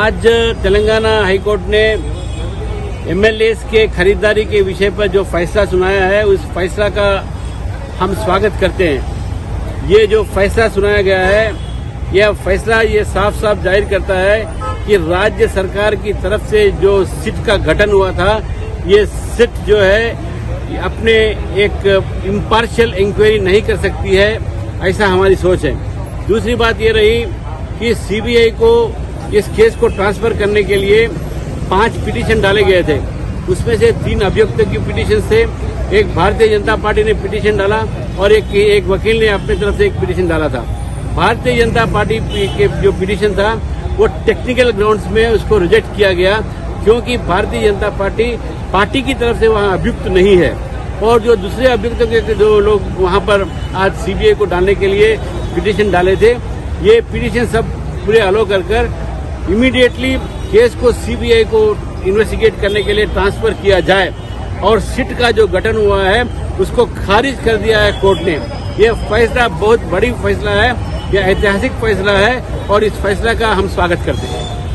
आज तेलंगाना हाईकोर्ट ने एमएलएस के खरीदारी के विषय पर जो फैसला सुनाया है, उस फैसला का हम स्वागत करते हैं। ये जो फैसला सुनाया गया है, यह फैसला ये साफ साफ जाहिर करता है कि राज्य सरकार की तरफ से जो सिट का गठन हुआ था, ये सिट जो है अपने एक इम्पार्शियल इंक्वायरी नहीं कर सकती है, ऐसा हमारी सोच है। दूसरी बात ये रही कि सीबीआई को इस केस को ट्रांसफर करने के लिए 5 पिटीशन डाले गए थे। उसमें से 3 अभियुक्तों की पिटीशन से एक भारतीय जनता पार्टी ने पिटीशन डाला और एक वकील ने अपनी तरफ से एक पिटीशन डाला था। भारतीय जनता पार्टी के जो पिटीशन था वो टेक्निकल ग्राउंड्स में उसको रिजेक्ट किया गया, क्योंकि भारतीय जनता पार्टी की तरफ से वहां अभियुक्त नहीं है। और जो दूसरे अभियुक्तों के जो लोग वहां पर आज सीबीआई को डालने के लिए पिटीशन डाले थे, ये पिटीशन सब पूरे अलो कर इमीडिएटली केस को सीबीआई को इन्वेस्टिगेट करने के लिए ट्रांसफर किया जाए और सिट का जो गठन हुआ है उसको खारिज कर दिया है कोर्ट ने। यह फैसला बहुत बड़ी फैसला है, यह ऐतिहासिक फैसला है और इस फैसला का हम स्वागत करते हैं।